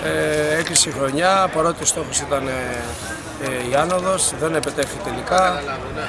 Έκλεισε η χρονιά, παρότι ο στόχος ήταν η άνοδος, δεν επετέφθη τελικά.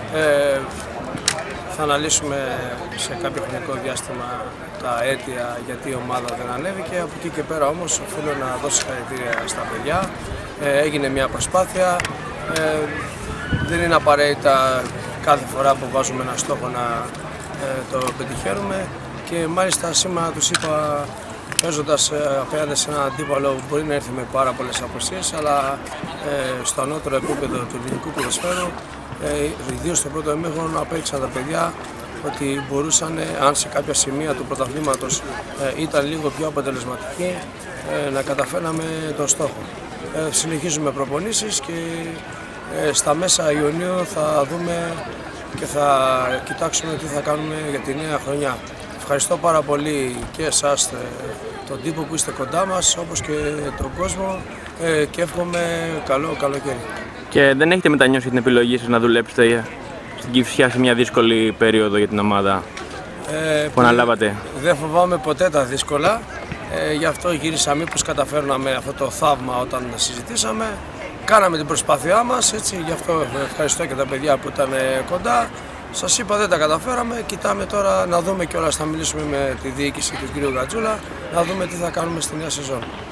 Θα αναλύσουμε σε κάποιο χρονικό διάστημα τα αίτια γιατί η ομάδα δεν ανέβηκε. Από εκεί και πέρα όμως οφείλω να δώσω συγχαρητήρια στα παιδιά. Έγινε μια προσπάθεια. Δεν είναι απαραίτητα κάθε φορά που βάζουμε ένα στόχο να το πετυχαίνουμε. Και μάλιστα σήμερα τους είπα, παίζοντας απέναντι σε έναν αντίπαλο που μπορεί να έρθει με πάρα πολλές αποσίες, αλλά στο ανώτερο επίπεδο του ελληνικού ποδοσφαίρου, ιδίως στο πρώτο ημίχρονο, απέδειξαν τα παιδιά ότι μπορούσαν, αν σε κάποια σημεία του πρωταθλήματος ήταν λίγο πιο αποτελεσματικοί, να καταφέρναμε τον στόχο. Συνεχίζουμε προπονήσεις και στα μέσα Ιουνίου θα δούμε και θα κοιτάξουμε τι θα κάνουμε για τη νέα χρονιά. Ευχαριστώ πάρα πολύ και εσάς, τον τύπο που είστε κοντά μας, όπως και τον κόσμο, και εύχομαι καλό καλοκαίρι. Και δεν έχετε μετανιώσει την επιλογή σας να δουλέψετε στην Κηφισιά σε μια δύσκολη περίοδο για την ομάδα που αναλάβατε? Δεν φοβάμαι ποτέ τα δύσκολα, γι' αυτό γύρισα μήπως καταφέρναμε αυτό το θαύμα όταν συζητήσαμε. Κάναμε την προσπάθειά μας, έτσι, γι' αυτό ευχαριστώ και τα παιδιά που ήταν κοντά. Σας είπα, δεν τα καταφέραμε, κοιτάμε τώρα να δούμε κιόλας, θα μιλήσουμε με τη διοίκηση του κ. Γατζούλα, να δούμε τι θα κάνουμε στη νέα σεζόν.